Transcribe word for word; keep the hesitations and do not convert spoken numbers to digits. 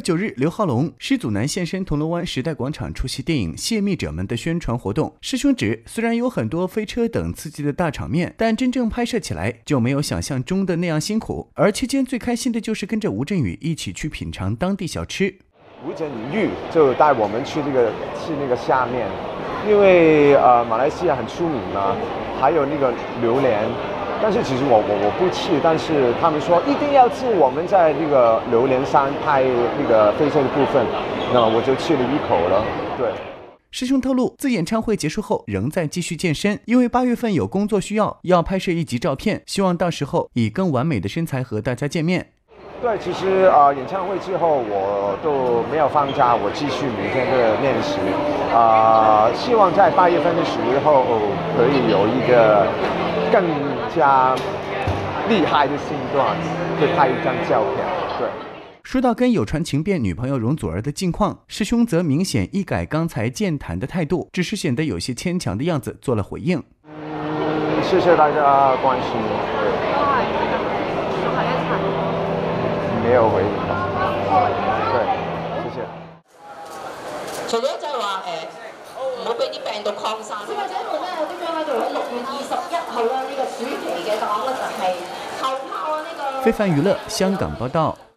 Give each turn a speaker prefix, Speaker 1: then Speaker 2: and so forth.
Speaker 1: 月九日，刘浩龙师祖男现身铜锣湾时代广场出席电影《泄密者们》的宣传活动。师兄指，虽然有很多飞车等刺激的大场面，但真正拍摄起来就没有想象中的那样辛苦。而期间最开心的就是跟着吴镇宇一起去品尝当地小吃。
Speaker 2: 吴镇宇就带我们去这个去那个下面，因为呃马来西亚很出名嘛，还有那个榴莲。但是其实我我我不吃，但是他们说一定要吃。我们在那个榴莲山拍那个飞车的部分，那我就吃了一口了。对，
Speaker 1: 师兄透露，自演唱会结束后仍在继续健身，因为八月份有工作需要，要拍摄一集照片，希望到时候以更完美的身材和大家见面。
Speaker 2: 对，其实呃演唱会之后我都没有放假，我继续每天的练习，啊、呃，希望在八月份的时候可以有一个更加厉害的新段，会拍一张照片。对。
Speaker 1: 说到跟有传情变女朋友容祖儿的近况，师兄则明显一改刚才健谈的态度，只是显得有些牵强的样子，做了回应。
Speaker 2: 嗯，谢谢大家关心。没有回應對，謝謝。
Speaker 3: 除咗就係話誒，唔好俾啲病毒擴散。消費者們咧有啲將喺度喺六月二十一號啦，呢個暑期嘅檔咧就係後炮啊呢個。
Speaker 1: 非凡娛樂香港報道。